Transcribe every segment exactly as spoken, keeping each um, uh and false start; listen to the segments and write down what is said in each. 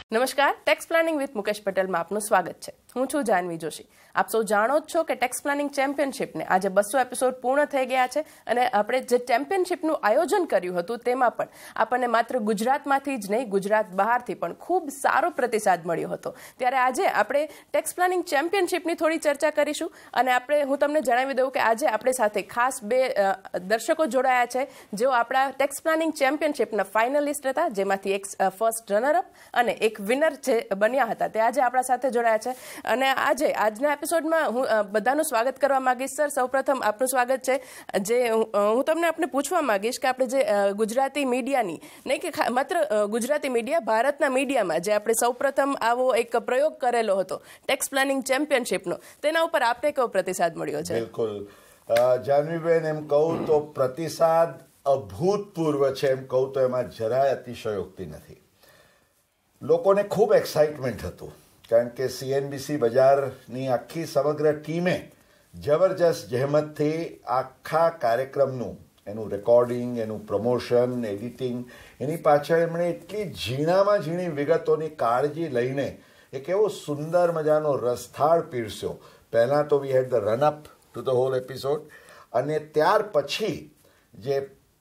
નમસ્કાર, tax planning with Mukesh પટેલમાં આપનું સ્વાગત છે. હું છું જાનવી જોશી. આપ સૌ જાણો જ છો કે ટેક્સ પ્લાનિંગ ચેમ્પિયનશિપને આજે બસો એપિસોડ પૂર્ણ થઈ ગયા છે અને આપણે જે ચેમ્પિયનશિપનું આયોજન કર્યું હતું તેમાં પણ આપણને માત્ર ગુજરાતમાંથી જ નહીં, ગુજરાત બહારથી પણ ખૂબ સારો પ્રતિસાદ મળ્યો હતો. ત્યારે આજે આપણે ટેક્સ પ્લાનિંગ ચેમ્પિયનશિપની થોડી ચર્ચા કરીશું અને આપણે હું તમને જણાવી દઉં કે આજે આપણી સાથે ખાસ બે દર્શકો જોડાયા છે જેઓ આપણા ટેક્સ પ્લાનિંગ ચેમ્પિયનશિપના ફાઇનલિસ્ટ હતા, જેમાંથી એક ફર્સ્ટ રનરઅપ અને એક વિનર જે બન્યા હતા તે આજે આપણા સાથે જોડાયા છે. અને આજે આજના એપિસોડમાં હું બધાનું સ્વાગત કરવા માંગીશ. સર, સૌપ્રથમ આપનું સ્વાગત છે. જે હું તમને આપણે પૂછવા માંગીશ કે આપણે જે ગુજરાતી મીડિયાની નહીં કે માત્ર ગુજરાતી મીડિયા, ભારતના મીડિયામાં જે આપણે સૌપ્રથમ આવો એક પ્રયોગ કરેલો હતો ટેક્સ પ્લાનિંગ ચેમ્પિયનશિપનો, તેના ઉપર આપને કેવો પ્રતિસાદ મળ્યો છે? બિલકુલ જાનવીબેન, એમ કહું તો પ્રતિસાદ અભૂતપૂર્વ છે. એમ કહું તો એમાં જરાય અતિશયોક્તિ નથી. લોકોને ખૂબ એક્સાઇટમેન્ટ હતું કારણ કે સીએનબીસી બજારની આખી સમગ્ર ટીમે જબરજસ્ત જહેમતથી આખા કાર્યક્રમનું એનું રેકોર્ડિંગ, એનું પ્રમોશન, એડિટિંગ, એની પાછળ એમણે એટલી ઝીણામાં ઝીણી વિગતોની કાળજી લઈને એક એવો સુંદર મજાનો રસથાળ પીરસ્યો. પહેલાં તો we had the run up to the whole episode અને ત્યાર પછી જે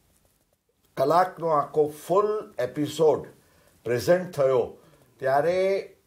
કલાકનો આખો ફૂલ એપિસોડ પ્રેઝન્ટ થયો ત્યારે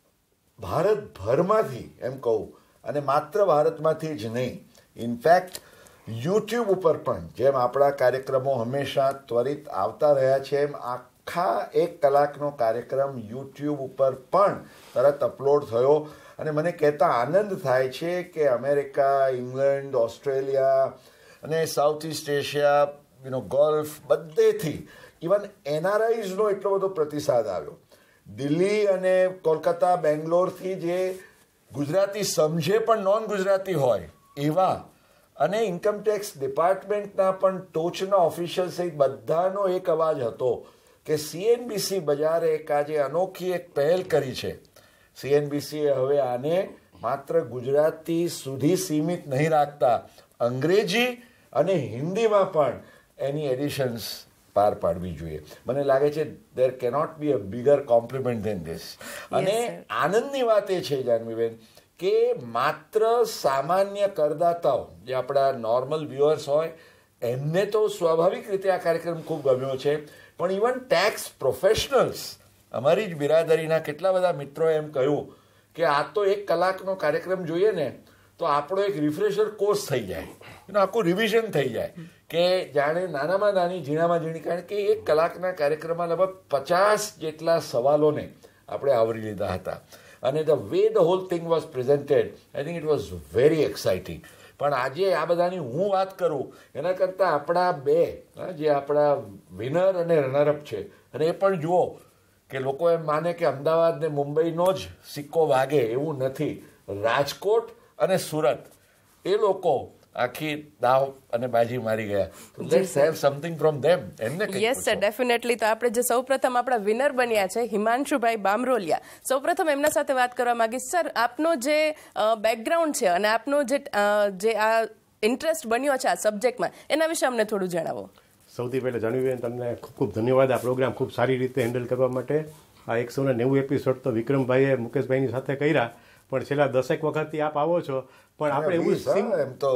ભારતભરમાંથી, એમ કહું, અને માત્ર ભારતમાંથી જ નહીં, ઇનફેક્ટ યુટ્યુબ ઉપર પણ જેમ આપણા કાર્યક્રમો હંમેશા ત્વરિત આવતા રહ્યા છે એમ આખા એક કલાકનો કાર્યક્રમ યુટ્યુબ ઉપર પણ તરત અપલોડ થયો. અને મને કહેતા આનંદ થાય છે કે અમેરિકા, ઇંગ્લેન્ડ, ઓસ્ટ્રેલિયા અને south east Asia, you know Gulf, બધેથી ઇવન એનઆરઆઈઝનો એટલો બધો પ્રતિસાદ આવ્યો. દિલ્હી અને કોલકાતા, બેંગ્લોરથી જે ગુજરાતી સમજે પણ નોન ગુજરાતી હોય એવા, અને ઇન્કમટેક્સ ડિપાર્ટમેન્ટના પણ ટોચના ઓફિશિયલ સહિત બધાનો એક અવાજ હતો કે સીએનબીસી બજારે એક આજે અનોખી એક પહેલ કરી છે. સીએનબીસીએ હવે આને માત્ર ગુજરાતી સુધી સીમિત નહીં રાખતા, અંગ્રેજી અને હિન્દીમાં પણ એની એડિશન્સ પાર પાડવી જોઈએ. મને લાગે છે there cannot be a bigger compliment than this. અને આનંદની વાત એ છે જાનવીબેન કે માત્ર સામાન્ય કરદાતાઓ જે આપણા નોર્મલ વ્યુઅર્સ હોય એમને તો સ્વાભાવિક રીતે આ કાર્યક્રમ ખૂબ ગમ્યો છે, પણ ઇવન ટેક્સ પ્રોફેશનલ્સ, અમારી જ બિરાદરીના કેટલા બધા મિત્રોએ એમ કહ્યું કે આ તો એક કલાકનો કાર્યક્રમ જોઈએ ને તો આપણો એક રિફ્રેશર કોર્સ થઈ જાય, એનું આખું રિવિઝન થઈ જાય કે જાણે નાનામાં નાની, ઝીણામાં ઝીણી, કારણ કે એક કલાકના કાર્યક્રમમાં લગભગ પચાસ જેટલા સવાલોને આપણે આવરી લીધા હતા. અને the way the whole thing was presented, I think it was very exciting. પણ આજે આ બધાની હું વાત કરું એના કરતાં આપણા બે જે આપણા વિનર અને રનરઅપ છે, અને એ પણ જુઓ કે લોકો એમ માને કે અમદાવાદ ને મુંબઈનો જ સિક્કો વાગે, એવું નથી. રાજકોટ અને સુરત એ લોકો આખી દાવ અને બાજી મારી ગયા. Let's have something from them. એમને યસ સર, ડેફિનેટલી. તો આપણે જે સૌપ્રથમ આપણા વિનર બન્યા છે હિમાંશુભાઈ બામરોલિયા, સૌપ્રથમ એમના સાથે વાત કરવા માંગીશ. સર, આપનો જે બેકગ્રાઉન્ડ છે અને આપનો જે જે આ ઇન્ટરેસ્ટ બન્યો છે આ સબ્જેક્ટમાં, એના વિશે અમને થોડું જણાવો. સૌથી પહેલાં જાણવીબેન, તમને ખૂબ ખૂબ ધન્યવાદ આ પ્રોગ્રામ ખૂબ સારી રીતે હેન્ડલ કરવા માટે. આ એકસો ને નેવું એપિસોડ તો વિક્રમભાઈએ મુકેશભાઈની સાથે કર્યા, પણ છેલ્લા દસેક વખતથી આપ આવો છો. પણ આપણે એવું એમ તો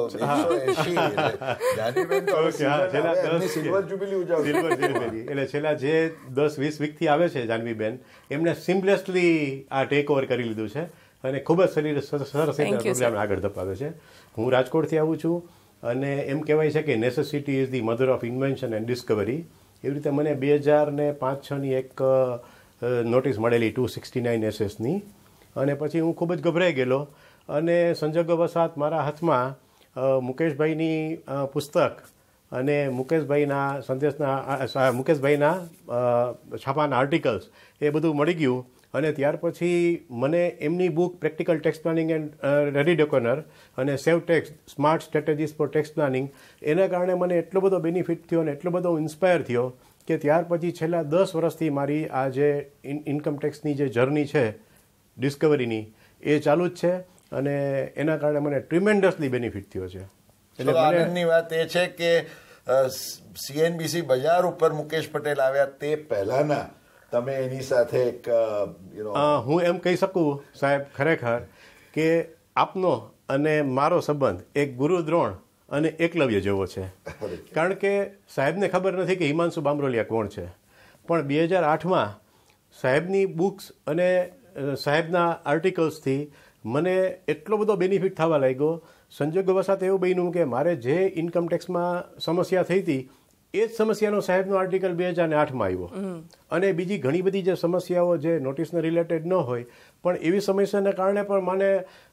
સિલ્વર જ્યુબિલી એટલે છેલ્લા જે દસ વીસ વીકથી આવે છે જાનવીબેન, એમને સિમ્પલેસલી આ ટેક ઓવર કરી લીધું છે અને ખૂબ જ શરીર સરસ પ્રોગ્રામ આગળ ધપાવે છે. હું રાજકોટથી આવું છું અને એમ કહેવાય છે કે necessity is the mother of invention and discovery. એવી રીતે મને બે હજાર ને પાંચ છની એક નોટિસ મળેલી ટુ સિક્સટી નાઇન એસએસની, અને પછી હું ખૂબ જ ગભરાઈ ગયેલો અને સંજોગવશાત મારા હાથમાં મુકેશભાઈની પુસ્તક અને મુકેશભાઈના સંદેશના મુકેશભાઈના છાપાના આર્ટિકલ્સ એ બધું મળી ગયું. અને ત્યાર પછી મને એમની book practical tax planning and ready reckoner અને save tax smart strategies for tax planning, એના કારણે મને એટલો બધો બેનિફિટ થયો અને એટલો બધો ઇન્સ્પાયર થયો કે ત્યાર પછી છેલ્લા દસ વર્ષથી મારી આ જે ઇન્કમ ટેક્સની જે જર્ની છે ડિસ્કવરીની, એ ચાલુ જ છે અને એના કારણે મને ટ્રીમેન્ડસલી બેનિફિટ થયો છે. એટલે આનંદની વાત એ છે કે સીએનબીસી બજાર ઉપર મુકેશ પટેલ આવ્યા તે પહેલાના તમે એની સાથે એક યુ નો હું એમ કહી શકું સાહેબ ખરેખર કે આપનો અને મારો સંબંધ એક ગુરુ દ્રોણ અને એકલવ્ય જેવો છે. કારણ કે સાહેબને ખબર નથી કે હિમાંશુ બામરોલિયા કોણ છે, પણ બે હજાર આઠમાં સાહેબની બુક્સ અને સાહેબના આર્ટિકલ્સથી મને એટલો બધો બેનિફિટ થવા લાગ્યો. સંજોગો વસાત એવું બન્યું કે મારે જે ઇન્કમ ટેક્સમાં સમસ્યા થઈ હતી એ જ સમસ્યાનો સાહેબનો આર્ટિકલ બે હજાર આઠમાં આવ્યો. અને બીજી ઘણી બધી જે સમસ્યાઓ જે નોટિસને રિલેટેડ ન હોય પણ એવી સમસ્યાને કારણે પણ મને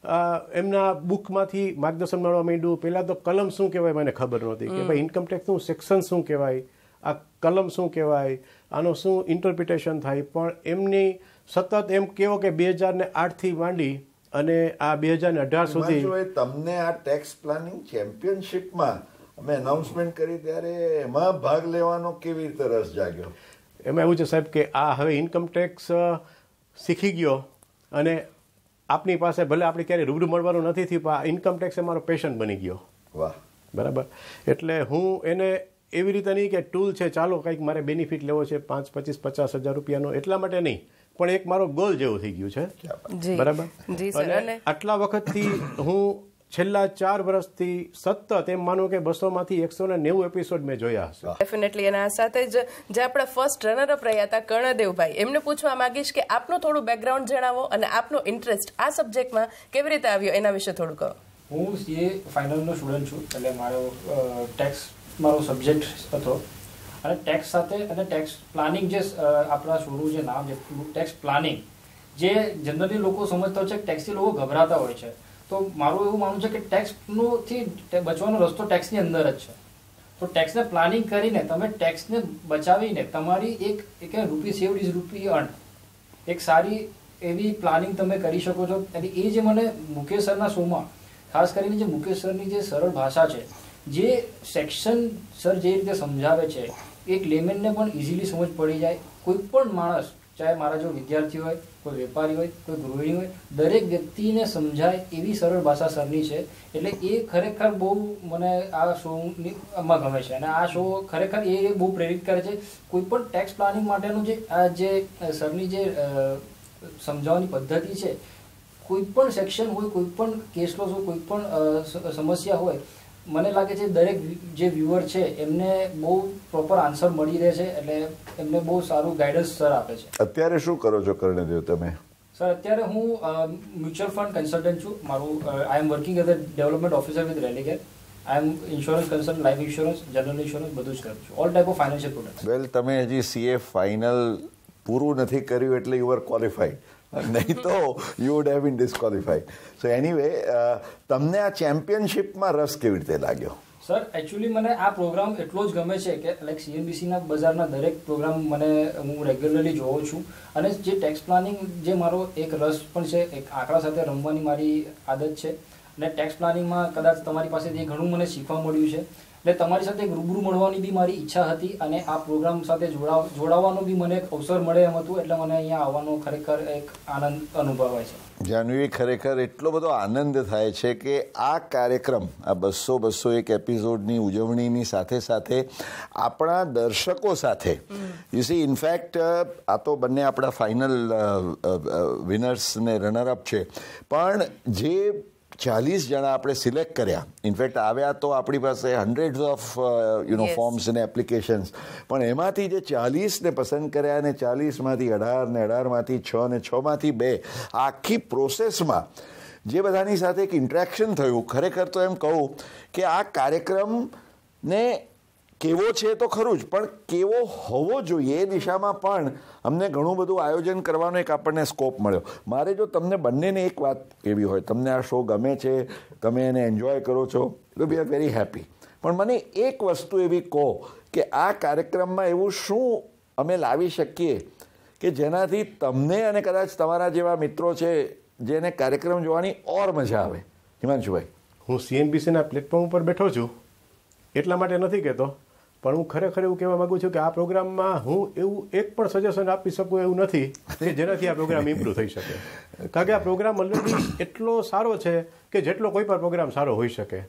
એમના બુકમાંથી માર્ગદર્શન મળવા માંડ્યું. પહેલાં તો કલમ શું કહેવાય મને ખબર નહોતી કે ભાઈ ઇન્કમ ટેક્સનું સેક્શન શું કહેવાય, આ કલમ શું કહેવાય, આનો શું ઇન્ટરપ્રિટેશન થાય. પણ એમની સતત એમ કહેવો કે બે હજાર ને આઠથી માંડી અને આ બે હજાર ને અઢાર સુધી તમને આ ટેક્સ પ્લાનિંગ ચેમ્પિયનશિપમાં અમે એનાઉન્સમેન્ટ કરી ત્યારે એમાં ભાગ લેવાનો કેવી રીતે રસ જાગ્યો? એમાં એવું છે સાહેબ કે આ હવે ઇન્કમ ટેક્સ શીખી ગયો અને આપની પાસે ભલે આપણે ક્યારેય રૂબરૂ મળવાનું નથી થયું પણ આ ઇન્કમ ટેક્સ એ મારો પેશન બની ગયો. વાહ, બરાબર. એટલે હું એને એવી રીતે નહીં કે ટૂલ છે ચાલો કંઈક મારે બેનિફિટ લેવો છે પાંચ પચીસ પચાસ હજાર રૂપિયાનો એટલા માટે નહીં, પણ એક મારો ગોલ જેવું થઈ ગયું છે. બરાબર. અને આટલા વખતથી હું છેલ્લા ચાર વર્ષથી સતત એમ માનું કે બસો માંથી એકસો ને નેવું એપિસોડ મેં જોયા હશે. ડેફિનેટલી. અને આ સાથે જ જે આપણા ફર્સ્ટ રનરઅપ રહ્યા હતા કર્ણદેવભાઈ, એમને પૂછવા માંગીશ કે આપનું થોડું બેકગ્રાઉન્ડ જણાવો અને આપનો ઇન્ટરેસ્ટ આ સબ્જેક્ટમાં કેવી રીતે આવ્યો એના વિશે થોડું કહો. હું સીએ ફાઇનલનો સ્ટુડન્ટ છું, એટલે મારો ટેક્સ મારો સબ્જેક્ટ હતો અને ટેક્સ સાથે અને ટેક્સ પ્લાનિંગ જે આપણા શોનું જે નામ છે ટેક્સ પ્લાનિંગ, જે જનરલી લોકો સમજતા હોય છે ટેક્સથી લોકો ગભરાતા હોય છે. તો મારું એવું માનવું છે કે ટેક્સનું થી બચવાનો રસ્તો ટેક્સની અંદર જ છે. તો ટેક્સને પ્લાનિંગ કરીને તમે ટેક્સને બચાવીને તમારી એક એક રૂપી સેવ ઇઝ રૂપી અર્ન એક સારી એવી પ્લાનિંગ તમે કરી શકો છો. એટલે એ જે મને મુકેશ સરના શોમાં ખાસ કરીને જે મુકેશ સરની જે સરળ ભાષા છે, જે સેક્શન સર જે રીતે સમજાવે છે, એક લેમેનને પણ ઇઝીલી સમજ પડી જાય. કોઈ પણ માણસ, ચાહે મારા જો વિદ્યાર્થી હોય, કોઈ વેપારી હોય, કોઈ ગૃહિણી હોય, દરેક વ્યક્તિને સમજાય એવી સરળ ભાષા સરની છે. એટલે એ ખરેખર બહુ મને આ શોની માં ગમે છે અને આ શો ખરેખર એ બહુ પ્રેરિત કરે છે. કોઈ પણ ટેક્સ પ્લાનિંગ માટેનું જે આ જે સરની જે સમજાવવાની પદ્ધતિ છે, કોઈ પણ સેક્શન હોય, કોઈ પણ કેસ લોસ હોય, કોઈ પણ સમસ્યા હોય, મને લાગે છે દરેક જે વ્યુઅર છે એમને બહુ પ્રોપર આન્સર મળી રહે છે. એટલે એમને બહુ સારું ગાઈડન્સ સર આપે છે. અત્યારે શું કરો છો કર્ણદેવ તમે? સર અત્યારે હું મ્યુચ્યુઅલ ફંડ કન્સલ્ટન્ટ છું. મારું I am working as a development officer with Religare. I am insurance consultant, life insurance, general insurance બધું જ કરું છું. All type of financial products. Well, તમે હજી સીએ ફાઇનલ પૂરું નથી કર્યું એટલે યુ આર ક્વોલિફાઈડ, નહીં તો you would have been disqualified. So anyway, તમને આ ચેમ્પિયનશિપમાં રસ કેવી રીતે લાગ્યો? સર એકચ્યુઅલી મને આ પ્રોગ્રામ એટલો જ ગમે છે કે લાઈક સીએનબીસીના બજારના દરેક પ્રોગ્રામ મને હું રેગ્યુલરલી જોઉં છું અને જે ટેક્સ પ્લાનિંગ જે મારો એક રસ પણ છે, એક આંકડા સાથે રમવાની મારી આદત છે અને ટેક્સ પ્લાનિંગમાં કદાચ તમારી પાસેથી ઘણું મને શીખવા મળ્યું છે. એટલે તમારી સાથે રૂબરૂ મળવાની બી મારી ઈચ્છા હતી અને આ પ્રોગ્રામ સાથે જોડાવ જોડાવાનો બી મને એક અવસર મળે એમ હતું. એટલે મને અહીંયા આવવાનો ખરેખર એક આનંદ અનુભવાય છે. જાનવી, ખરેખર એટલો બધો આનંદ થાય છે કે આ કાર્યક્રમ, આ બસો બસો એક એપિસોડની ઉજવણીની સાથે સાથે આપણા દર્શકો સાથે યુ સી, ઇનફેક્ટ આ તો બંને આપણા ફાઇનલ વિનર્સ ને રનરઅપ છે, પણ જે ચાલીસ જણા આપણે સિલેક્ટ કર્યા, ઇનફેક્ટ આવ્યા તો આપણી પાસે hundreds of you know forms અને એપ્લિકેશન્સ, પણ એમાંથી જે ચાલીસને પસંદ કર્યા અને ચાલીસમાંથી અઢાર ને અઢારમાંથી છ ને છમાંથી બે, આખી પ્રોસેસમાં જે બધાની સાથે એક ઇન્ટરેક્શન થયું, ખરેખર તો એમ કહું કે આ કાર્યક્રમને કેવો છે તો ખરું જ, પણ કેવો હોવો જોઈએ એ દિશામાં પણ અમને ઘણું બધું આયોજન કરવાનો એક આપણને સ્કોપ મળ્યો. મારે જો તમને બંનેને એક વાત એવી હોય, તમને આ શો ગમે છે, તમે એને એન્જોય કરો છો, તો વી આર વેરી હેપી. પણ મને એક વસ્તુ એવી કહો કે આ કાર્યક્રમમાં એવું શું અમે લાવી શકીએ કે જેનાથી તમને અને કદાચ તમારા જેવા મિત્રો છે જેને કાર્યક્રમ જોવાની ઓર મજા આવે. હિમાંશુભાઈ? હું સીએનબીસીના પ્લેટફોર્મ ઉપર બેઠો છું એટલા માટે નથી કહેતો, પણ હું ખરેખર એવું કહેવા માગું છું કે આ પ્રોગ્રામમાં હું એવું એક પણ સજેશન આપી શકું એવું નથી કે જેનાથી આ પ્રોગ્રામ ઇમ્પ્રૂવ થઈ શકે. કારણ કે આ પ્રોગ્રામ ઓલરેડી એટલો સારો છે કે જેટલો કોઈ પણ પ્રોગ્રામ સારો હોઈ શકે.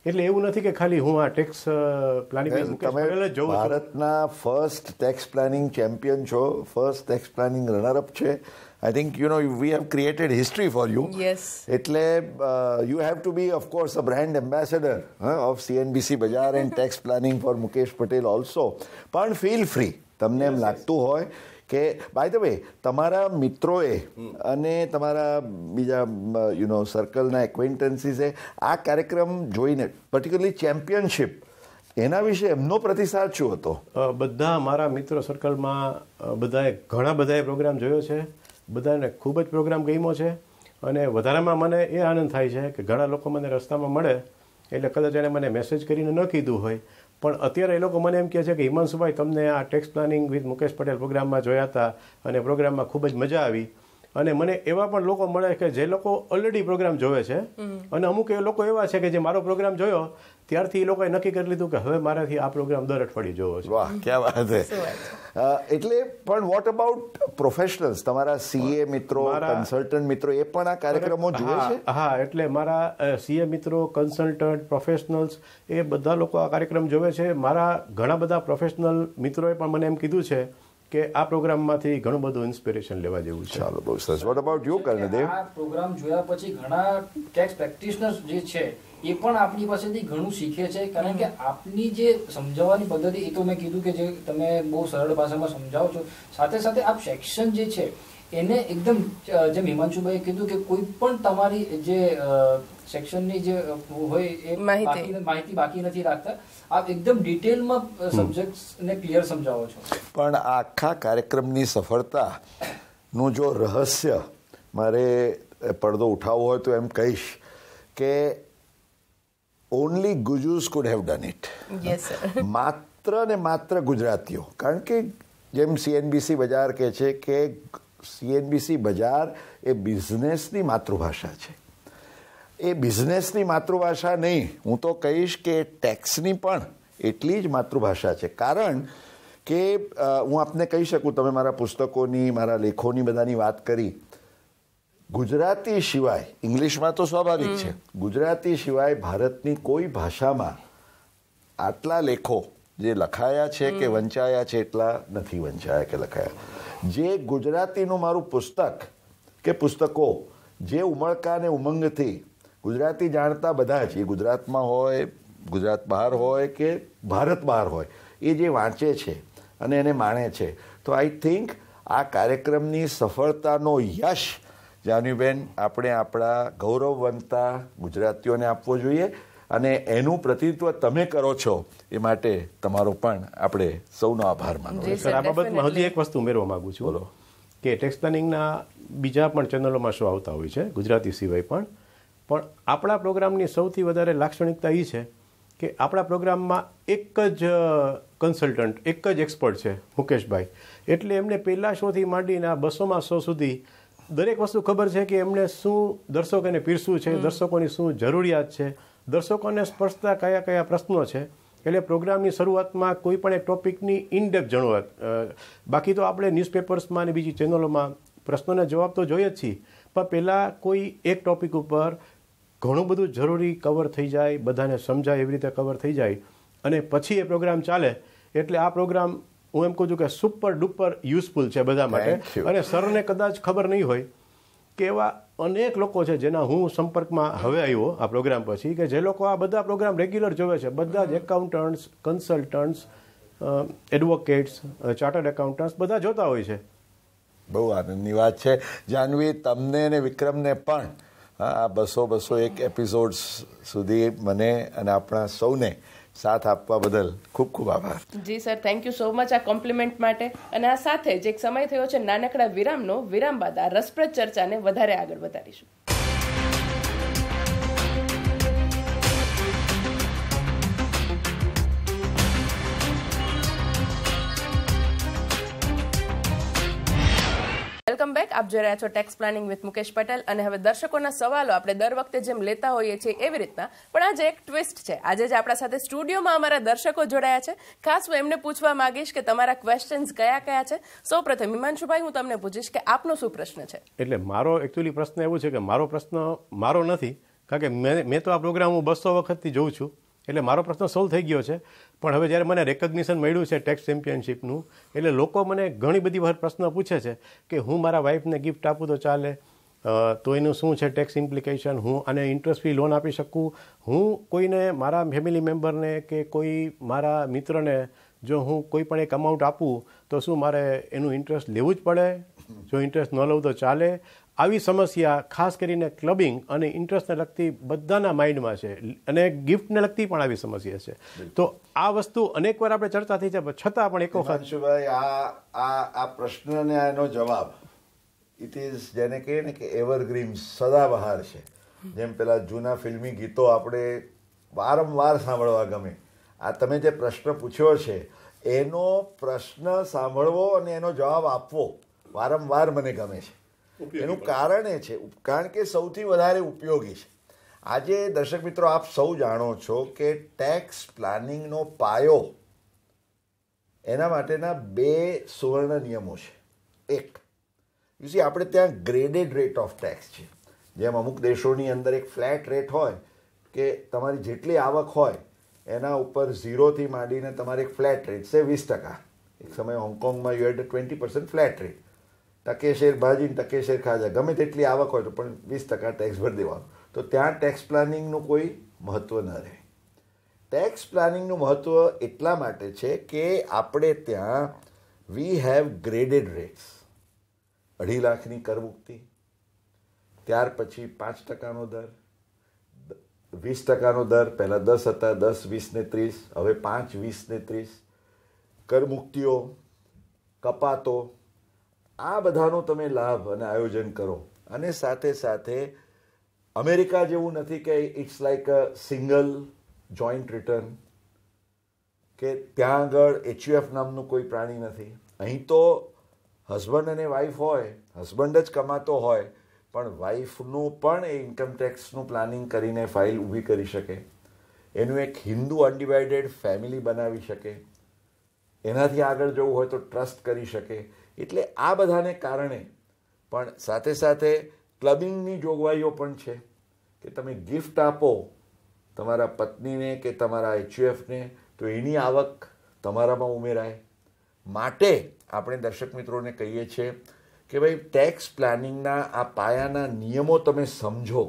એટલે એવું નથી કે ખાલી હું આ ટેક્સ પ્લાનિંગ તમે ભારતના ફર્સ્ટ ટેક્સ પ્લાનિંગ ચેમ્પિયન છો, ફર્સ્ટ ટેક્સ પ્લાનિંગ રનરઅપ છે. I think, you know, we have created history for you. Yes. એટલે uh, you have to be, of course, a brand ambassador huh, of C N B C Bazaar and tax planning for Mukesh Patel also. પણ feel free. તમને એમ લાગતું હોય કે by the way તમારા મિત્રોએ અને તમારા બીજા યુ નો સર્કલના એક્વેન્ટન્સીસે આ કાર્યક્રમ જોઈને પર્ટિક્યુલરલી ચેમ્પિયનશિપ એના વિશે એમનો પ્રતિસાદ શું હતો? બધા મારા મિત્રો સર્કલમાં બધાએ ઘણા બધાએ પ્રોગ્રામ જોયો છે, બધાને ખૂબ જ પ્રોગ્રામ ગમ્યો છે. અને વધારામાં મને એ આનંદ થાય છે કે ઘણા લોકો મને રસ્તામાં મળે એટલે કદાચ એણે મને મેસેજ કરીને ન કીધું હોય, પણ અત્યારે એ લોકો મને એમ કહે છે કે હિમાંશુભાઈ તમને આ tax planning with Mukesh Patel પ્રોગ્રામમાં જોયા હતા અને પ્રોગ્રામમાં ખૂબ જ મજા આવી. અને મને એવા પણ લોકો મળે કે જે લોકો ઓલરેડી પ્રોગ્રામ જોવે છે અને અમુક એ લોકો એવા છે કે જે મારો પ્રોગ્રામ જોયો ત્યારથી એ લોકોએ નક્કી કરી લીધું કે હવે મારાથી આ પ્રોગ્રામ દર અઠવાડિયે જોવો છે. વાહ, ક્યાં વાત છે. એટલે પણ વોટ અબાઉટ પ્રોફેશનલ્સ, તમારા સીએ મિત્રો, કન્સલ્ટન્ટ મિત્રો એ પણ આ કાર્યક્રમો જુએ છે? હા, એટલે મારા સીએ મિત્રો, કન્સલ્ટન્ટ, પ્રોફેશનલ્સ એ બધા લોકો આ કાર્યક્રમ જોવે છે. મારા ઘણા બધા પ્રોફેશનલ મિત્રોએ પણ મને એમ કીધું છે કે આ પ્રોગ્રામમાંથી ઘણું બધું ઇન્સ્પિરેશન લેવા જેવું છે. ચાલો, બહુ સરસ. What about you Karandev? આ પ્રોગ્રામ જોયા પછી ઘણા ટેક્સ પ્રેક્ટિશનર્સ જે છે એ પણ આપણી પાસેથી ઘણું શીખે છે, કારણ કે આપની જે સમજાવવાની પદ્ધતિ, એ તો મેં કીધું કે જે તમે બહુ સરળ ભાષામાં સમજાવો છો, સાથે સાથે આપ સેક્શન જે છે એને એકદમ જેમ હિમાંશુભાઈએ કીધું કે કોઈ પણ તમારી જે સેક્શનની જે હોય એ માહિતી બાકી નથી રાખતા, આપ એકદમ ડિટેલમાં સબ્જેક્ટ્સને ક્લિયર સમજાવો છો. પણ આખા કાર્યક્રમની સફળતાનું જો રહસ્ય મારે પડદો ઉઠાવવો હોય તો એમ કહીશ કે only Gujjus could have done it. માત્ર ને માત્ર ગુજરાતીઓ, કારણ કે જેમ સીએનબીસી બજાર કહે છે કે સીએનબીસી બજાર એ બિઝનેસની માતૃભાષા છે. એ બિઝનેસની માતૃભાષા નહીં, હું તો કહીશ કે ટેક્સની પણ એટલી જ માતૃભાષા છે. કારણ કે હું આપને કહી શકું, તમે મારા પુસ્તકોની, મારા લેખોની બધાની વાત કરી, ગુજરાતી સિવાય, ઇંગ્લિશમાં તો સ્વાભાવિક છે, ગુજરાતી સિવાય ભારતની કોઈ ભાષામાં આટલા લેખો જે લખાયા છે કે વંચાયા છે એટલા નથી વંચાયા કે લખાયા. જે ગુજરાતીનું મારું પુસ્તક કે પુસ્તકો જે ઉમળકા અને ઉમંગથી ગુજરાતી જાણતા બધા જ, એ ગુજરાતમાં હોય, ગુજરાત બહાર હોય કે ભારત બહાર હોય, એ જે વાંચે છે અને એને માણે છે, તો આઈ થિંક આ કાર્યક્રમની સફળતાનો યશ જાનવીબેન આપણે આપણા ગૌરવવંતા ગુજરાતીઓને આપવો જોઈએ, અને એનું પ્રતિનિધિત્વ તમે કરો છો એ માટે તમારો પણ આપણે સૌનો આભાર માનવો. સર, આ બાબતમાં હજી એક વસ્તુ ઉમેરવા માંગુ છું. બોલો. કે ટેક્સ પ્લાનિંગના બીજા પણ ચેનલોમાં શો આવતા હોય છે ગુજરાતી સિવાય પણ, પણ આપણા પ્રોગ્રામની સૌથી વધારે લાક્ષણિકતા એ છે કે આપણા પ્રોગ્રામમાં એક જ કન્સલ્ટન્ટ, એક જ એક્સપર્ટ છે, મુકેશભાઈ. એટલે એમને પહેલા શોથી માંડીને આ બસોમાં શો સુધી દરેક વસ્તુ ખબર છે કે એમને શું દર્શકોને પીરસવું છે, દર્શકોની શું જરૂરિયાત છે, દર્શકોને સ્પર્શતા કયા કયા પ્રશ્નો છે. એટલે પ્રોગ્રામની શરૂઆતમાં કોઈ પણ એક ટોપિકની ઇનડેપ્થ જાણવા, બાકી તો આપણે ન્યૂઝપેપર્સમાં અને બીજી ચેનલોમાં પ્રશ્નોના જવાબ તો જોઈએ જ છીએ, પણ પહેલાં કોઈ એક ટોપિક ઉપર ઘણું બધું જરૂરી કવર થઈ જાય, બધાને સમજાય એવી રીતે કવર થઈ જાય, અને પછી એ પ્રોગ્રામ ચાલે. એટલે આ પ્રોગ્રામ હું એમ કહું છું કે સુપર ડુપર યુઝફુલ છે બધા માટે. અને સરને કદાચ ખબર નહીં હોય કે એવા અનેક લોકો છે જેના હું સંપર્કમાં હવે આવ્યો આ પ્રોગ્રામ પછી, કે જે લોકો આ બધા પ્રોગ્રામ રેગ્યુલર જોવે છે. બધા જ accountants, consultants, advocates, chartered accountants બધા જોતા હોય છે. બહુ આનંદની વાત છે. જાનવી, તમને અને વિક્રમને પણ આ બસો બસો એક એપિસોડ્સ સુધી મને અને આપણા સૌને સાથ આપવા બદલ ખૂબ ખૂબ આભાર. જી sir, thank you so much આ કોમ્પ્લિમેન્ટ માટે. અને આ સાથે જ એક સમય થયો છે નાનકડા વિરામનો. વિરામ બાદ આ રસપ્રદ ચર્ચાને વધારે આગળ વધારીશું. Welcome back. આપ જોઈ રહ્યા છો tax planning with Mukesh Patel. અને હવે દર્શકોના સવાલો આપણે દર વખતે જેમ લેતા હોઈએ છીએ એવી રીતના પણ આજે એક ટ્વિસ્ટ છે. આજે જ આપણા સાથે સ્ટુડિયોમાં અમારા દર્શકો જોડાયા છે. ખાસ હું એમને પૂછવા માંગીશ કે તમારા ક્વેશ્ચન્સ કયા કયા છે. સૌપ્રથમ હિમાંશુભાઈ, હું તમને પૂછીશ કે આપનો શું પ્રશ્ન છે? એટલે મારો એકચ્યુઅલી પ્રશ્ન એવો છે કે મારો પ્રશ્ન મારો નથી, કારણ કે મેં મેં તો આ પ્રોગ્રામ હું બસો વખતથી જોઉં છું, એટલે મારો પ્રશ્ન સોલ્વ થઈ ગયો છે. પણ હવે જ્યારે મને રેકગ્નિશન મળ્યું છે ટેક્સ ચેમ્પિયનશિપનું, એટલે લોકો મને ઘણી બધી વખત પ્રશ્ન પૂછે છે કે હું મારા વાઈફને ગિફ્ટ આપું તો ચાલે, તો એનું શું છે ટેક્સ ઇમ્પ્લિકેશન, હું આને ઇન્ટરેસ્ટ ફ્રી લોન આપી શકું, હું કોઈને મારા ફેમિલી મેમ્બરને કે કોઈ મારા મિત્રને જો હું કોઈ પણ એક અમાઉન્ટ આપું તો શું મારે એનું ઇન્ટરેસ્ટ લેવું જ પડે, જો ઇન્ટરેસ્ટ ન લઉં તો ચાલે. આવી સમસ્યા ખાસ કરીને ક્લબિંગ અને ઇન્ટરેસ્ટને લગતી બધાના માઇન્ડમાં છે, અને ગિફ્ટને લગતી પણ આવી સમસ્યા છે. તો આ વસ્તુ અનેકવાર આપણે ચર્ચા થઈ છે, છતાં પણ એક વખત હિમાંશુભાઈ આ આ આ પ્રશ્નને આનો જવાબ ઇટ ઇઝ જેને કહે ને કે એવરગ્રીન, સદાબહાર છે. જેમ પેલા જૂના ફિલ્મી ગીતો આપણે વારંવાર સાંભળવા ગમે. આ તમે જે પ્રશ્ન પૂછ્યો છે એનો પ્રશ્ન સાંભળવો અને એનો જવાબ આપવો વારંવાર મને ગમે છે. એનું કારણ એ છે કારણ કે સૌથી વધારે ઉપયોગી છે. આજે દર્શક મિત્રો આપ સૌ જાણો છો કે ટેક્સ પ્લાનિંગનો પાયો, એના માટેના બે સુવર્ણ નિયમો છે. એક, યુસી આપણે ત્યાં ગ્રેડેડ રેટ ઓફ ટેક્સ છે. જેમ અમુક દેશોની અંદર એક ફ્લેટ રેટ હોય કે તમારી જેટલી આવક હોય એના ઉપર ઝીરોથી માંડીને તમારે એક ફ્લેટ રેટ છે વીસ ટકા. એક સમયે હોંગકોંગમાં you had twenty percent flat rate, ટકે શેર ભાજીને ટકે શેર ખાજા, ગમે તેટલી આવક હોય તો પણ વીસ ટકા ટેક્સ ભરી દેવાનો. તો ત્યાં ટેક્સ પ્લાનિંગનું કોઈ મહત્ત્વ ન રહે. ટેક્સ પ્લાનિંગનું મહત્ત્વ એટલા માટે છે કે આપણે ત્યાં વી હેવ ગ્રેડેડ રેટ્સ. અઢી લાખની કરમુક્તિ, ત્યાર પછી પાંચ ટકાનો દર, વીસ ટકાનો દર, પહેલાં દસ હતા, દસ વીસ ને ત્રીસ, હવે પાંચ વીસ ને ત્રીસ, કરમુક્તિઓ, કપાતો, આ બધાનો તમે લાભ અને આયોજન કરો. અને સાથે સાથે અમેરિકા જેવું નથી કે it's like a single joint return, કે ત્યાં આગળ એચયુએફ નામનું કોઈ પ્રાણી નથી. અહીં તો હસબન્ડ અને વાઈફ હોય, હસબન્ડ જ કમાતો હોય પણ વાઈફનું પણ એ ઇન્કમ ટેક્સનું પ્લાનિંગ કરીને ફાઇલ ઊભી કરી શકે, એનું એક હિન્દુ અનડિવાઇડેડ ફેમિલી બનાવી શકે, એનાથી આગળ જવું હોય તો ટ્રસ્ટ કરી શકે. એટલે આ બધાને કારણે પણ સાથે સાથે ક્લબિંગની જોગવાઈઓ પણ છે કે તમે ગિફ્ટ આપો તમારા પત્નીને કે તમારા એચયુએફને તો એની આવક તમારામાં ઉમેરાય. માટે આપણે દર્શક મિત્રોને કહીએ છીએ કે ભાઈ ટેક્સ પ્લાનિંગના આ પાયાના નિયમો તમે સમજો.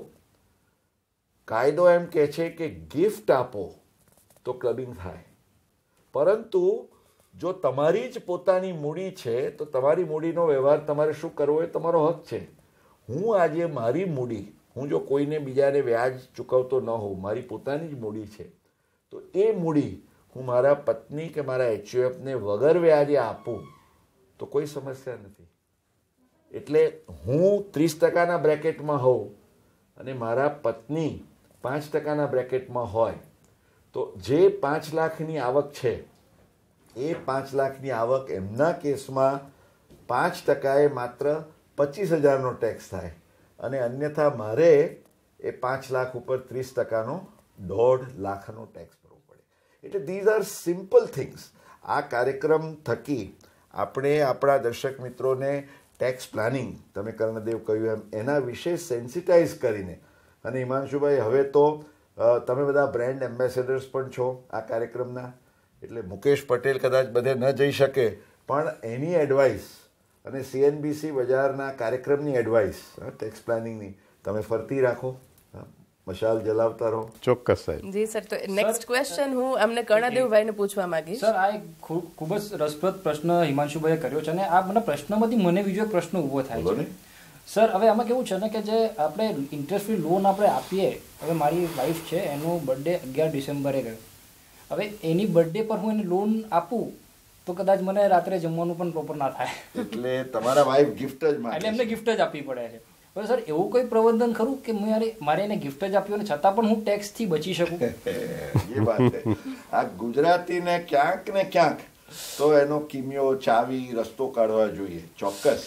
કાયદો એમ કહે છે કે ગિફ્ટ આપો તો ક્લબિંગ થાય, પરંતુ જો તમારી જ પોતાની મૂડી છે તો તમારી મૂડીનો વ્યવહાર તમારે શું કરવો એ તમારો હક છે. હું આજે મારી મૂડી, હું જો કોઈને બીજાને વ્યાજ ચૂકવતો ન હોઉં, મારી પોતાની જ મૂડી છે, તો એ મૂડી હું મારા પત્ની કે મારા એચયુએફને વગર વ્યાજે આપું તો કોઈ સમસ્યા નથી. એટલે હું ત્રીસ ટકાના બ્રેકેટમાં હોઉં અને મારા પત્ની પાંચ ટકાના બ્રેકેટમાં હોય તો જે પાંચ લાખની આવક છે એ પાંચ લાખની આવક એમના કેસમાં પાંચ ટકાએ માત્ર પચીસ હજારનો ટેક્સ થાય, અને અન્યથા મારે એ પાંચ લાખ ઉપર ત્રીસ ટકાનો દોઢ લાખનો ટેક્સ ભરવો પડે. એટલે ધીઝ આર સિમ્પલ થિંગ્સ. આ કાર્યક્રમ થકી આપણે આપણા દર્શક મિત્રોને ટેક્સ પ્લાનિંગ, તમે કર્ણદેવ કહ્યું એમ, એના વિશે સેન્સિટાઇઝ કરીને, અને હિમાંશુભાઈ હવે તો તમે બધા બ્રાન્ડ એમ્બેસેડર્સ પણ છો આ કાર્યક્રમના, એટલે મુકેશ પટેલ કદાચ બધે ન જઈ શકે પણ એની એડવાઇસ અને સીએનબીસી બજારના કાર્યક્રમની એડવાઇસ ટેક્સ પ્લાનિંગની તમે ફરતી રાખો, મશાલ જલાવતા રહો. ચોક્કસ સાહેબ. જી સર, તો નેક્સ્ટ ક્વેશ્ચન હું અમને કર્ણદેવભાઈને પૂછવા માંગીશ. સર, આ એક ખૂબ જ રસપ્રદ પ્રશ્ન હિમાંશુભાઈએ કર્યો છે, અને આ મને પ્રશ્નમાંથી મને બીજો એક પ્રશ્ન ઊભો થાય છે. સર, હવે આમાં કેવું છે ને કે જે આપણે ઇન્ટરેસ્ટ ફ્રી લોન આપણે આપીએ, હવે મારી વાઈફ છે એનો બર્થડે અગિયાર ડિસેમ્બરે ગયો, હવે એની બર્થડે પર હું એને લોન આપું તો કદાચ મને રાત્રે જમવાનું પણ પ્રોપર ના થાય, એટલે તમારા વાઈફ ગિફ્ટ જ માંગે, એટલે એમને ગિફ્ટ જ આપવી પડે છે. હવે સર, એવું કોઈ પ્રબંધન ખરું કે મારે મારે એને ગિફ્ટ જ આપ્યું અને છતાં પણ હું ટેક્સથી બચી શકું? એ વાત છે. આ ગુજરાતીને ક્યાંક ને ક્યાંક તો એનો કિમિયો, ચાવી, રસ્તો કાઢવા જોઈએ. ચોક્કસ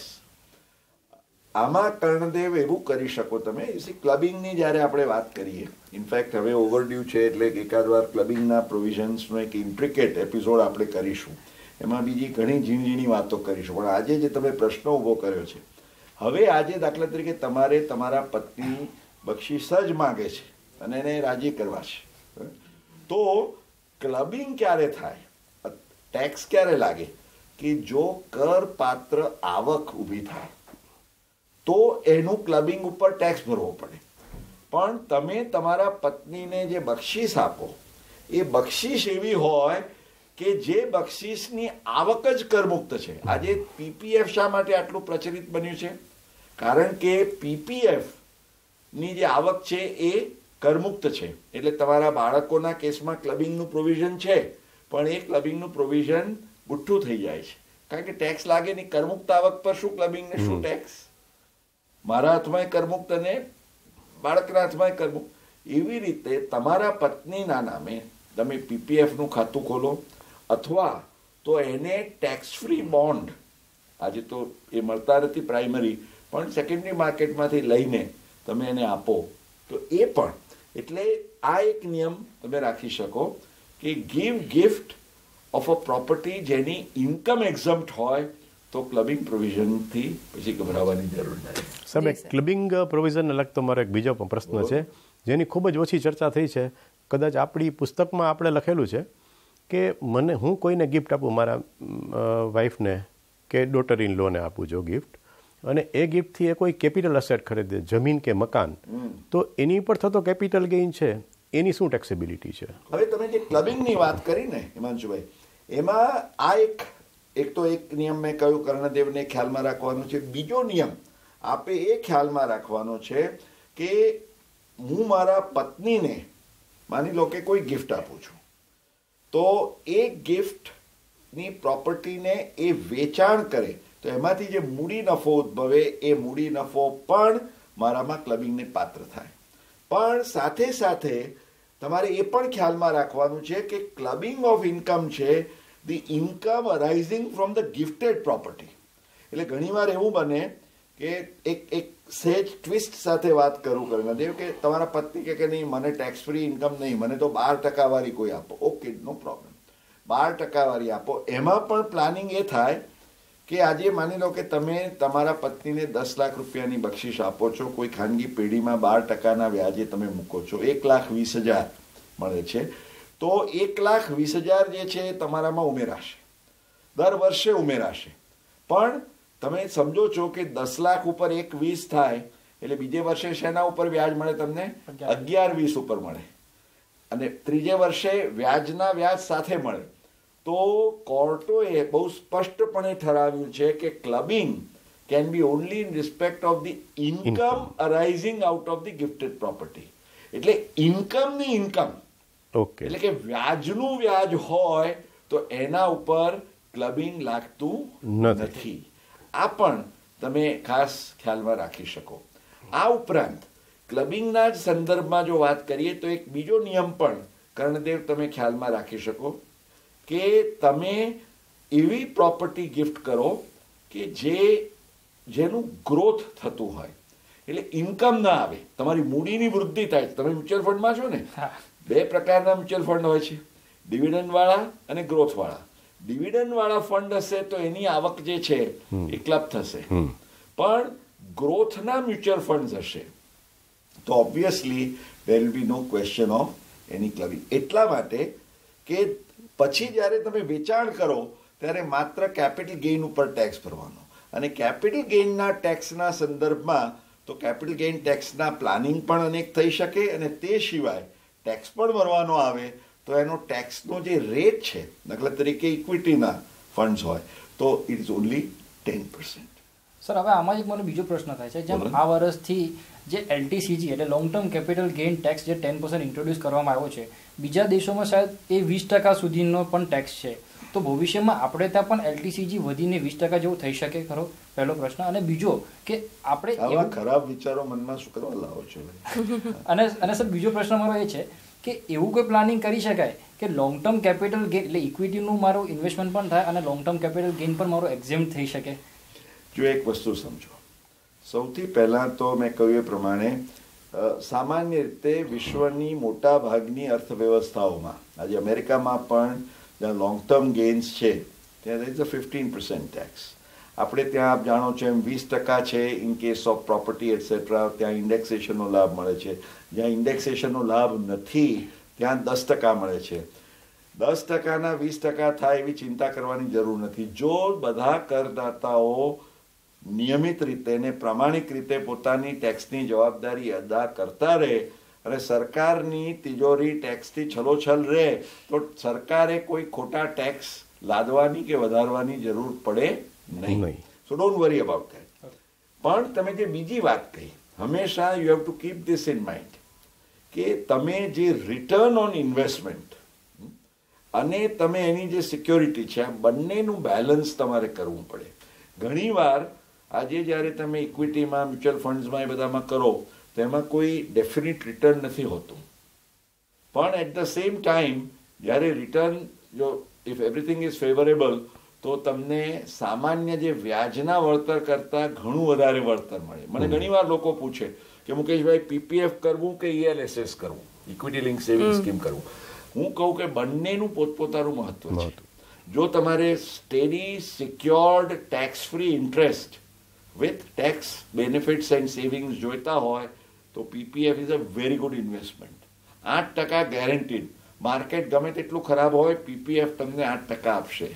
આમાં કર્ણદેવ એવું કરી શકો તમે. ક્લબિંગની જ્યારે આપણે વાત કરીએ, ઇનફેક્ટ હવે ઓવરડ્યુ છે, એટલે એકાદ વાર ક્લબિંગના પ્રોવિઝન્સનો એક ઇન્ટ્રિકેટ એપિસોડ આપણે કરીશું, એમાં બીજી ઘણી ઝીણી ઝીણી વાતો કરીશું. પણ આજે જે તમે પ્રશ્ન ઊભો કર્યો છે, હવે આજે દાખલા તરીકે તમારે તમારા પત્ની બક્ષિસ જ માગે છે અને એને રાજી કરવા છે. તો ક્લબિંગ ક્યારે થાય, ટેક્સ ક્યારે લાગે કે જો કર પાત્ર આવક ઊભી થાય તો એનું ક્લબિંગ ઉપર ટેક્સ ભરવો પડે. પણ તમે તમારા પત્નીને જે બક્ષિસ આપો એ બક્ષિસ એવી હોય કે જે બક્ષિસની આવક જ કરમુક્ત છે. આજે પીપીએફ શા માટે આટલું પ્રચલિત બન્યું છે? કારણ કે પીપીએફ ની જે આવક છે એ કરમુક્ત છે. એટલે તમારા બાળકોના કેસમાં ક્લબિંગનું પ્રોવિઝન છે, પણ એ ક્લબિંગનું પ્રોવિઝન ગુઠ્ઠું થઈ જાય છે કારણ કે ટેક્સ લાગે નહીં. કરમુક્ત આવક પર શું ક્લબિંગ ને શું ટેક્સ? મારા હાથમાં કરમુક્ત અને બાળકના હાથમાં કરમુક્ત. એવી રીતે તમારા પત્નીના નામે તમે પીપીએફ નું ખાતું ખોલો અથવા તો એને ટેક્સ ફ્રી બોન્ડ, આજે તો એ મળતા નથી પ્રાઇમરી, પણ સેકન્ડરી માર્કેટમાંથી લઈને તમે એને આપો તો એ પણ. એટલે આ એક નિયમ તમે રાખી શકો કે give gift of a property જેની ઇન્કમ એક્ઝમ્પ્ટ હોય તો ક્લબિંગ પ્રોવિઝનથી પછી ગભરાવાની જરૂર નથી. સાહેબ, ક્લબિંગ પ્રોવિઝનને લગતો મારો એક બીજો પણ પ્રશ્ન છે જેની ખૂબ જ ઓછી ચર્ચા થઈ છે. કદાચ આપણી પુસ્તકમાં આપણે લખેલું છે કે મને હું કોઈને ગિફ્ટ આપું, મારા વાઈફને કે ડોટર ઇન લોને આપું જો ગિફ્ટ, અને એ ગિફ્ટથી એ કોઈ કેપિટલ અસેટ ખરીદે, જમીન કે મકાન, તો એની પર થતો કેપિટલ ગેઇન છે એની શું ટેક્સેબિલિટી છે? હવે તમે જે ક્લબિંગની વાત કરી ને હિમાંશુભાઈ, એમાં આ એક એક તો એક નિયમ મેં કહ્યું કર્ણદેવને ખ્યાલમાં રાખવાનો છે. બીજો નિયમ આપે એ ખ્યાલમાં રાખવાનો છે કે હું મારા પત્નીને માની લો કે કોઈ ગિફ્ટ આપું છું તો એ ગિફ્ટની પ્રોપર્ટીને એ વેચાણ કરે તો એમાંથી જે મૂડી નફો ઉદ્ભવે એ મૂડી નફો પણ મારામાં ક્લબિંગને પાત્ર થાય. પણ સાથે સાથે તમારે એ પણ ખ્યાલમાં રાખવાનું છે કે ક્લબિંગ ઓફ ઇન્કમ છે the income arising from the gifted property. એટલે ઘણીવાર એવું બને કે એક એક સહેજ ટ્વિસ્ટ સાથે વાત કરું કર્ણદેવ કે તમારા પત્ની કે નહીં મને ટેક્સ ફ્રી ઇન્કમ નહીં, મને તો બાર ટકા વાળી કોઈ આપો. ઓકે, નો પ્રોબ્લેમ, બાર ટકા વાળી આપો. એમાં પણ પ્લાનિંગ એ થાય કે આજે માની લો કે તમે તમારા પત્નીને દસ લાખ રૂપિયાની બક્ષિસ આપો છો, કોઈ ખાનગી પેઢીમાં બાર ટકાના વ્યાજે તમે મૂકો છો, એક લાખ વીસ હજાર મળે છે. તો એક લાખ વીસ હજાર જે છે એ તમારામાં ઉમેરાશે, દર વર્ષે ઉમેરાશે. પણ તમે સમજો છો કે દસ લાખ ઉપર એક વીસ થાય એટલે બીજે વર્ષે શેના ઉપર વ્યાજ મળે તમને? અગિયાર વીસ ઉપર મળે, અને ત્રીજે વર્ષે વ્યાજના વ્યાજ સાથે મળે. તો કોર્ટોએ બહુ સ્પષ્ટપણે ઠરાવ્યું છે કે clubbing can be only in respect of the income arising out of the gifted property. એટલે ઇન્કમની ઇન્કમ, એટલે કે વ્યાજનું વ્યાજ હોય તો એના ઉપર ક્લબિંગ લાગતું નથી. આ પણ તમે ખાસ ખ્યાલમાં રાખી શકો. આ ઉપરાંત ક્લબિંગના જ સંદર્ભમાં જો વાત કરીએ તો એક બીજો નિયમ પણ કર્ણદેવ તમે ખ્યાલમાં રાખી શકો કે તમે એવી પ્રોપર્ટી ગિફ્ટ કરો કે જે જેનું ગ્રોથ થતું હોય, એટલે ઇન્કમ ના આવે, તમારી મૂડીની વૃદ્ધિ થાય. તમે મ્યુચ્યુઅલ ફંડમાં છો ને, બે પ્રકારના મ્યુચ્યુઅલ ફંડ હોય છે, ડિવિડન્ડ વાળા અને ગ્રોથ વાળા. ડિવિડન્ડ વાળા ફંડ હશે તો એની આવક જે છે એ ક્લબ થશે, પણ ગ્રોથના મ્યુચ્યુઅલ ફંડ હશે તો obviously there will be no question of any clubbing. એટલા માટે કે પછી જ્યારે તમે વેચાણ કરો ત્યારે માત્ર કેપિટલ ગેઇન ઉપર ટેક્સ ભરવાનો, અને કેપિટલ ગેઇનના ટેક્સના સંદર્ભમાં તો કેપિટલ ગેઇન ટેક્સના પ્લાનિંગ પણ અનેક થઈ શકે, અને તે સિવાય ટેક્સ પણ ભરવાનો આવે તો એનો ટેક્સનો જે રેટ છે, દાખલા તરીકે ઇક્વિટીના ફંડ્સ હોય તો it is only ten percent. Sir, હવે આમાં એક મને બીજો પ્રશ્ન થાય છે, જેમ આ વર્ષથી જે એલટીસીજી એટલે long term capital gain tax જે ટેન પર્સન્ટ ઇન્ટ્રોડ્યુસ કરવામાં આવ્યો છે, બીજા દેશોમાં શાયદ એ વીસ ટકા સુધીનો પણ ટેક્સ છે, તો ભવિષ્યમાં આપણે ત્યાં પણ એલટીસીજી વધીને વીસ ટકા જેવું થઈ શકે ખરો? પહેલો પ્રશ્ન. અને બીજો કે આપણે આવા ખરાબ વિચારો મનમાં શું કરવા લાવો છો? અને અને સર બીજો પ્રશ્ન મારો એ છે કે એવું કોઈ પ્લાનિંગ કરી શકાય કે લોંગ ટર્મ કેપિટલ ગેઇન એટલે ઇક્વિટીનું મારું ઇન્વેસ્ટમેન્ટ પણ થાય અને લોંગ ટર્મ કેપિટલ ગેઇન પણ મારું એક્ઝેમ્પ્ટ થઈ શકે? જો એક વસ્તુ સમજો, સૌથી પહેલાં તો મેં કહ્યું એ પ્રમાણે સામાન્ય રીતે વિશ્વની મોટા ભાગની અર્થવ્યવસ્થાઓમાં, આજે અમેરિકામાં પણ જ્યાં લોંગ ટર્મ ગેઇન્સ છે ત્યાં is a fifteen percent tax. આપણે ત્યાં આપ જાણો છો એમ વીસ ટકા છે in case of property etcetera, ત્યાં ઇન્ડેક્સેશનનો લાભ મળે છે. જ્યાં ઇન્ડેક્સેશનનો લાભ નથી ત્યાં દસ ટકા મળે છે. દસ ટકાના વીસ ટકા થાય એવી ચિંતા કરવાની જરૂર નથી. જો બધા કરદાતાઓ નિયમિત રીતે ને પ્રામાણિક રીતે પોતાની ટેક્સની જવાબદારી અદા કરતા રહે અને સરકારની તિજોરી ટેક્સથી છલોછલ રહે તો સરકારે કોઈ ખોટા ટેક્સ લાદવાની કે વધારવાની જરૂર પડે નહીં. So don't worry about that. પણ તમે જે બીજી વાત કહી, હંમેશા you have to keep this in mind કે તમે જે રિટર્ન ઓન ઇન્વેસ્ટમેન્ટ અને તમે એની જે સિક્યોરિટી છે આ બંનેનું બેલેન્સ તમારે કરવું પડે. ઘણીવાર આજે જ્યારે તમે ઇક્વિટીમાં, મ્યુચ્યુઅલ ફંડ્સમાં એ બધામાં કરો તો એમાં કોઈ ડેફિનેટ રિટર્ન નથી હોતું. પણ એટ ધ સેમ ટાઈમ જ્યારે રિટર્ન જો ઇફ એવરીથિંગ ઇઝ ફેવરેબલ તો તમને સામાન્ય જે વ્યાજના વળતર કરતાં ઘણું વધારે વળતર મળે. મને ઘણીવાર લોકો પૂછે કે મુકેશભાઈ પીપીએફ કરવું કે ઈએલએસએસ કરવું, ઇક્વિટી લિંક સેવિંગ સ્કીમ કરવું. હું કહું કે બંનેનું પોતપોતાનું મહત્વ છે. જો તમારે steady secured tax free interest with tax benefits and savings જોઈતા હોય તો PPF is a very good investment. આઠ ટકા ગેરંટીડ. માર્કેટ ગમે તેટલું ખરાબ હોય પીપીએફ તમને આઠ ટકા આપશે.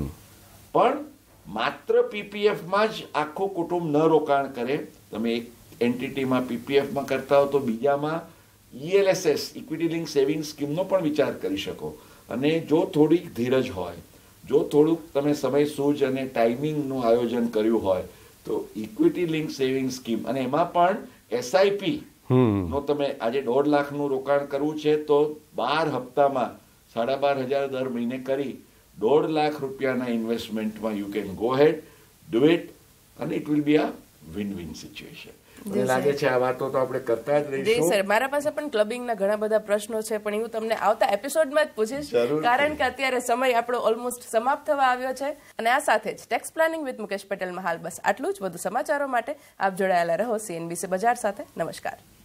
પણ માત્ર પીપીએફમાં જ આખું કુટુંબ ન રોકાણ કરે. તમે એક એન્ટિટીમાં પીપીએફમાં કરતા હો તો બીજામાં ઈએલએસએસ ઇક્વિટી લિંક સેવિંગ સ્કીમનો પણ વિચાર કરી શકો. અને જો થોડીક ધીરજ હોય, જો થોડુંક તમે સમય સૂઝ અને ટાઈમિંગનું આયોજન કર્યું હોય તો ઇક્વિટી લિંક સેવિંગ સ્કીમ, અને એમાં પણ એસઆઈપી નો તમે આજે દોઢ લાખનું રોકાણ કરવું છે તો બાર હપ્તામાં સાડા બાર હજાર દર મહિને કરી દોઢ લાખ રૂપિયાના ઇન્વેસ્ટમેન્ટમાં you can go head, do it, અને it will be a win win situation. મને લાગે છે આ વાતો તો આપણે કરતા જ રહીશું. જી સર, મારા પાસે પણ ક્લબિંગના ઘણા બધા પ્રશ્નો છે પણ હું તમને આવતા એપિસોડમાં જ પૂછીશ, કારણ કે અત્યારે સમય આપણો ઓલમોસ્ટ સમાપ્ત થવા આવ્યો છે. અને આ સાથે જ ટેક્સ પ્લાનિંગ વિથ મુકેશ પટેલમાં હાલ બસ આટલું જ. વધુ સમાચારો માટે આપ જોડાયેલા રહો સીએનબીસી બજાર સાથે. નમસ્કાર.